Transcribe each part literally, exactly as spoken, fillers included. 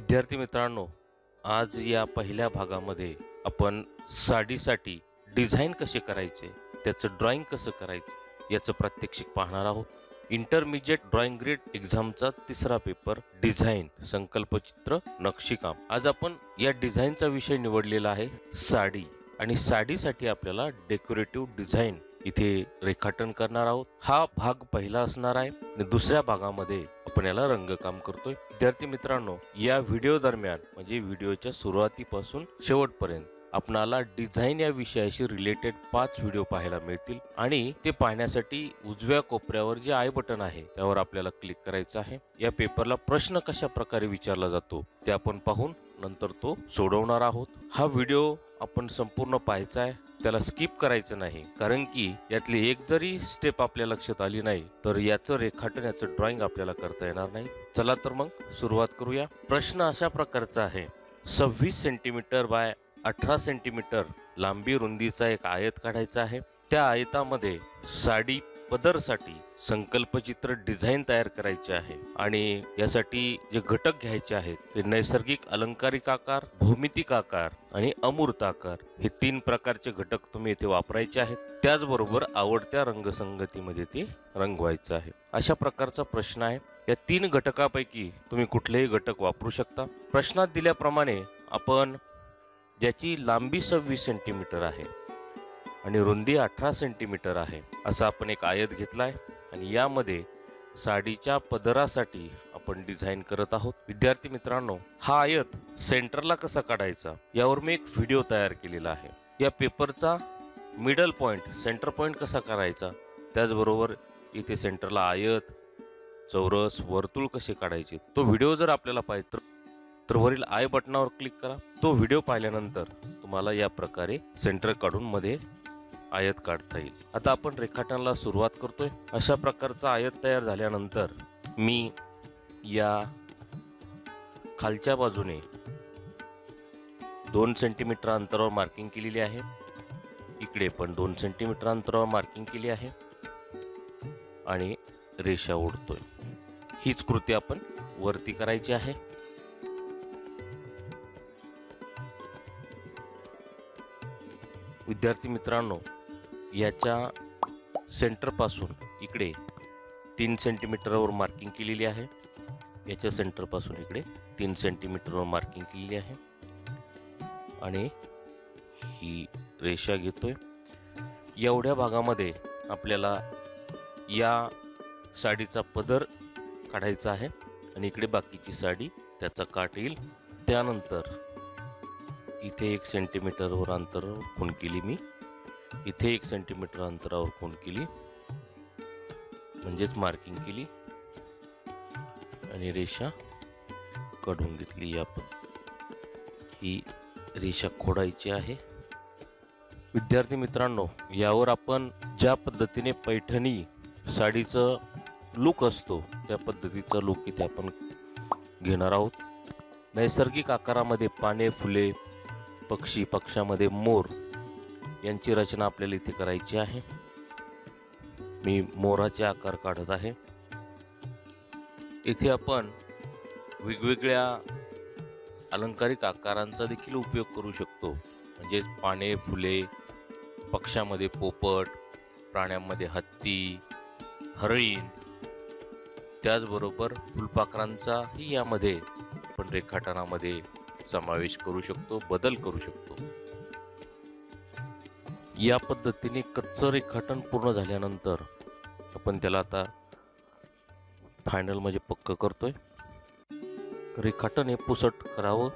विद्यार्थी मित्रांनो, आज या पहिल्या भागामध्ये आपण साडीसाठी डिझाईन कसे करायचे, त्याचं ड्रॉइंग कसं करायचं याचं प्रात्यक्षिक पाहणार आहोत. इंटरमिजिएट ड्रॉइंग ग्रेड एक्झामचा तिसरा पेपर डिझाईन, संकल्पचित्र, नक्षीकाम. आज आपण या डिझाईनचा विषय निवडलेला आहे साडी, आणि साडीसाठी आपल्याला डेकोरेटिव्ह डिझाईन इथे रेखाटन करणार आहोत. हा भाग पहिला असणार आहे आणि दुसऱ्या भागामध्ये आपण याला रंगकाम करतोय. विद्यार्थी मित्रांनो, या व्हिडिओ दरम्यान म्हणजे व्हिडिओच्या सुरुवातीपासून शेवटपर्यंत आपणाला डिझाईन या विषयाशी रिलेटेड पाच व्हिडिओ पाहायला मिळतील, आणि ते पाहण्यासाठी उजव्या कोपऱ्यावर जे आय बटन आहे त्यावर आपल्याला क्लिक करायचं आहे. या पेपरला प्रश्न कशा प्रकारे विचारला जातो ते आपण पाहून नंतर तो सोडवणार आहोत. हा व्हिडिओ आपण संपूर्ण पाहायचा आहे, त्याला स्किप करायचं नाही, कारण की यातली एक जरी स्टेप आपल्या लक्षात आली नाही तर याचं रेखाटन, याचं ड्रॉइंग आपल्याला करता येणार नाही. चला तर मग सुरुवात करूया. प्रश्न अशा प्रकारचा आहे: सव्वीस सेंटीमीटर बाय अठरा सेंटीमीटर लांबी रुंदीचा एक आयत काढायचा आहे. त्या आयतामध्ये साडी पदरसाठी संकल्पचित्र डिझाईन तयार करायचे आहे, आणि यासाठी जे घटक घ्यायचे आहेत ते नैसर्गिक अलंकारिक आकार, भौमितिक आकार आणि अमूर्त आकार, हे तीन प्रकारचे घटक तुम्ही इथे वापरायचे आहेत. त्याचबरोबर आवडत्या रंगसंगतीमध्ये ते रंगवायचं आहे. अशा प्रकारचा प्रश्न आहे. या तीन घटकापैकी तुम्ही कुठलेही घटक वापरू शकता. प्रश्नात दिल्याप्रमाणे आपण ज्याची लांबी सव्वीस सेंटीमीटर आहे आणि रुंदी अठरा सेंटीमीटर आहे असा आपण एक आयत घेतलाय, आणि यामध्ये साडीच्या पदरासाठी आपण डिझाईन करत आहोत. विद्यार्थी मित्रांनो, हा आयत सेंटरला कसा काढायचा यावर मी एक व्हिडिओ तयार केलेला आहे. या पेपरचा मिडल पॉइंट, सेंटर पॉइंट कसा करायचा, त्याचबरोबर इथे सेंटरला आयत, चौरस, वर्तुळ कसे काढायचे, तो व्हिडिओ जर आपल्याला पाहिजे तर वरील आय बटनावर क्लिक करा. तो व्हिडिओ पाहिल्यानंतर तुम्हाला या प्रकारे सेंटर काढून मध्ये आयत काढता येईल. आता आपण रेखाटनाला सुरुवात करतोय. अशा प्रकारचा आयत तयार झाल्यानंतर मी या खालच्या बाजूने दोन सेंटीमीटर अंतरावर मार्किंग केलेली आहे. इकडे पण दोन सेंटीमीटर अंतरावर मार्किंग केली आहे, आणि रेषा ओढतोय. हीच कृती आपण वरती करायची आहे. विद्यार्थी मित्रांनो, याच्या सेंटर पासून इकडे तीन सेंटीमीटरवर मार्किंग केलेली आहे. याच्या सेंटर पासून इकडे तीन सेंटीमीटरवर मार्किंग केलेली आहे, आणि ही रेषा घेतोय. एवढ्या भागामध्ये आपल्याला या साडीचा पदर काढायचा आहे, आणि इकडे बाकीची साडी, त्याचा काठ येईल. त्यानंतर इथे एक सेंटीमीटरवर अंतरावर खूण केली मी, इथे एक सेंटीमीटर अंतरावर खूण केली, म्हणजेच मार्किंग केली, आणि रेषा काढून घेतली. या ही रेषा खोडायची आहे. विद्यार्थी मित्रांनो, यावर आपण ज्या पद्धतीने पैठणी साडीचं लुक असतो त्या पद्धतीचा लुक इथे आपण घेणार आहोत. नैसर्गिक आकारामध्ये पाने, फुले, पक्षी, पक्षामध्ये मोर यांची रचना आपल्याला इथे करायची आहे. मी मोराचे आकार काढत आहे. इथे आपण वेगवेगळ्या अलंकारिक आकारांचा देखील उपयोग करू शकतो, म्हणजे पाने, फुले, पक्षामध्ये पोपट, प्राण्यांमध्ये हत्ती, हरिण, त्याचबरोबर फुलपाखरांचाही यामध्ये आपण रेखाटनामध्ये समावेश करू शकतो, बदल करू शकतो. या पद्धतीने कच्चं रेखाटन पूर्ण झाल्यानंतर आपण त्याला आता फायनल म्हणजे पक्क करतोय. रेखाटन हे पुसट करावं.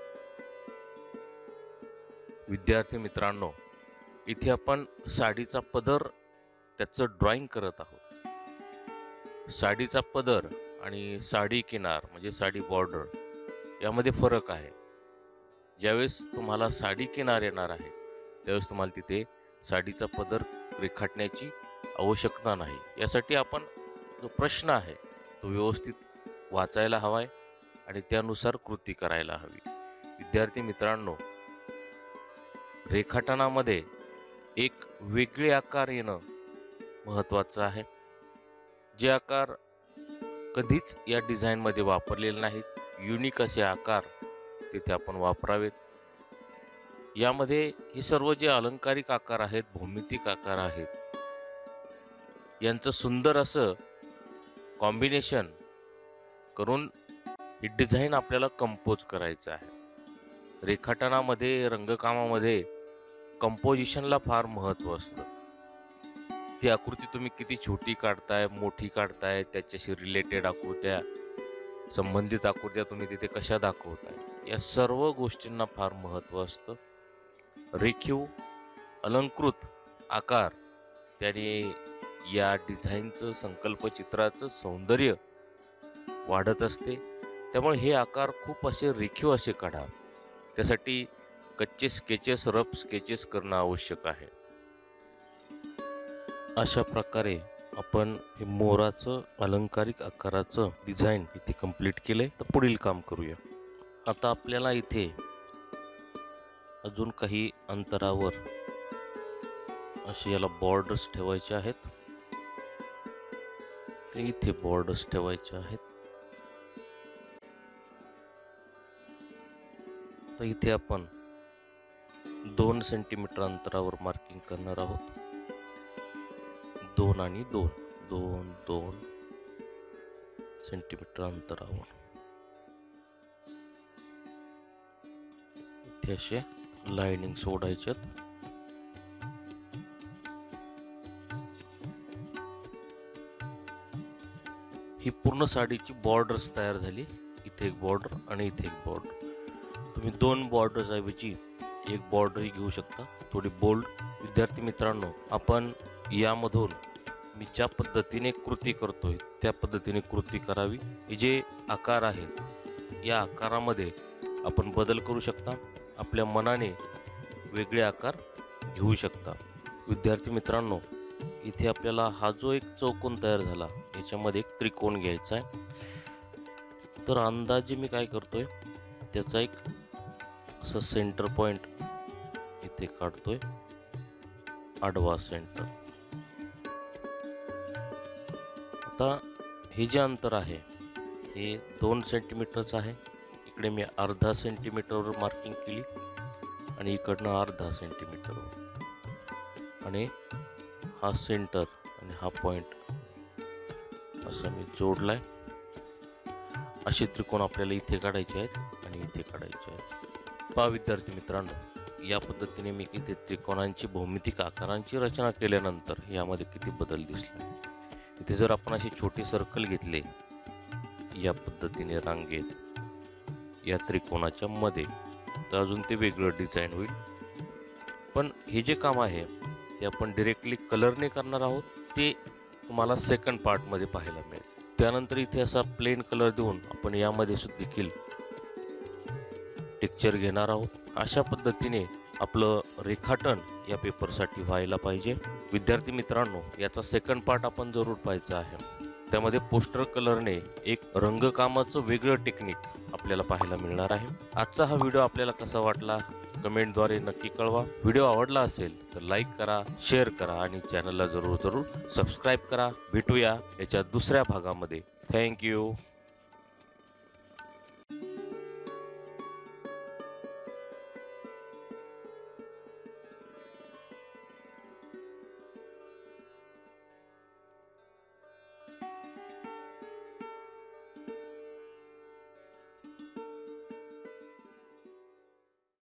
विद्यार्थी मित्रांनो, इथे आपण साडीचा पदर, त्याचं ड्रॉइंग करत आहोत. साडीचा पदर आणि साडी किनार म्हणजे साडी बॉर्डर यामध्ये फरक आहे. ज्यावेळेस तुम्हाला साडी किनार येणार आहे त्यावेळेस तुम्हाला तिथे साडीचा पदर रेखाटण्याची आवश्यकता नाही. यासाठी आपण जो प्रश्न आहे तो व्यवस्थित वाचायला हवा आहे, आणि त्यानुसार कृती करायला हवी. विद्यार्थी मित्रांनो, रेखाटनामध्ये एक वेगळे आकार येणं महत्त्वाचं आहे. जे आकार कधीच या डिझाईनमध्ये वापरलेले नाहीत, युनिक असे आकार तिथे आपण वापरावेत. यामध्ये हे सर्व जे अलंकारिक आकार आहेत, भौमितिक आकार आहेत, यांचं सुंदर असं कॉम्बिनेशन करून ही डिझाईन आपल्याला कंपोज करायचं आहे. रेखाटनामध्ये, रंगकामामध्ये कंपोजिशनला फार महत्त्व असतं. ती आकृती तुम्ही किती छोटी काढताय, मोठी काढताय, त्याच्याशी रिलेटेड आकृत्या, संबंधित आकृत्या तुम्ही तिथे कशा दाखवताय, या सर्व गोष्टींना फार महत्त्व असतं. रेखीव अलंकृत आकार त्याने या डिझाईनचं, संकल्पचित्राचं सौंदर्य वाढत असते. त्यामुळे हे आकार खूप असे रेखीव असे काढा. त्यासाठी कच्चे स्केचेस, रफ स्केचेस करणं आवश्यक आहे. अशा प्रकारे आपण हे मोराचं अलंकारिक आकाराचं डिझाईन इथे कंप्लीट केलंय. तर पुढील काम करूया. आता आपल्याला इथे अजून काही अंतरावर असे याला बॉर्डर्स ठेवायचे आहेत. इथे बॉर्डर्स ठेवायचे आहेत. तर इथे आपण दोन सेंटीमीटर अंतरावर मार्किंग करणार आहोत. दोन आणि दोन दोन दोन सेंटीमीटर अंतरावर इथे असे लाइनिंग सोडायच्यात. ही पूर्ण साडीची बॉर्डर्स तयार झाली. इथे एक बॉर्डर आणि इथे एक बॉर्डर. तुम्ही दोन बॉर्डर्स ऐवजी एक बॉर्डरही घेऊ शकता, थोडी बोल्ड. विद्यार्थी मित्रांनो, आपण यामधून मी ज्या पद्धतीने कृती करतोय त्या पद्धतीने कृती करावी. हे जे आकार आहेत या आकारामध्ये आपण बदल करू शकता. आपल्या मनाने वेगळे आकार घेऊ शकता. विद्यार्थी मित्रांनो, इथे आपल्याला हा जो एक चौकोन तयार झाला याच्यामध्ये एक त्रिकोण घ्यायचा आहे. तर अंदाजे मी काय करतोय, त्याचा एक असं सेंटर पॉइंट इथे काढतोय, आडवा सेंटर. आता हे जे अंतर आहे हे दोन सेंटीमीटरचं आहे. इकडे मी अर्धा सेंटीमीटरवर मार्किंग केली आणि इकडनं अर्धा सेंटीमीटरवर, आणि हा सेंटर आणि हा पॉइंट असं मी जोडलाय. असे त्रिकोण आपल्याला इथे काढायचे आहेत आणि इथे काढायचे आहेत. पहा विद्यार्थी मित्रांनो, या पद्धतीने मी इथे त्रिकोणांची, भौमितिक आकारांची रचना केल्यानंतर यामध्ये किती बदल दिसला. इथे जर आपण असे छोटे सर्कल घेतले या पद्धतीने रांगेत या त्रिकोणाच्या मध्ये, तर अजून ते वेगळं डिझाईन होईल. पण हे जे काम आहे ते आपण डायरेक्टली कलरने करणार आहोत. ते तुम्हाला सेकंड पार्टमध्ये पाहायला मिळेल. त्यानंतर इथे असा प्लेन कलर देऊन आपण यामध्ये सुद्धा देखील टेक्स्चर घेणार आहोत. अशा पद्धतीने आपलं रेखाटन या पेपरसाठी व्हायला पाहिजे. विद्यार्थी मित्रांनो, याचा सेकंड पार्ट आपण जरूर पाहायचा आहे. त्यामध्ये पोस्टर कलरने एक रंगकामाचं वेगळं टेक्निक आपल्याला पाहायला मिळणार आहे. आजचा हा व्हिडिओ आपल्याला कसा वाटला कमेंटद्वारे नक्की कळवा. व्हिडिओ आवडला असेल तर लाईक करा, शेअर करा आणि चॅनलला जरूर जरूर सबस्क्राईब करा. भेटूया याच्या दुसऱ्या भागामध्ये. थँक्यू.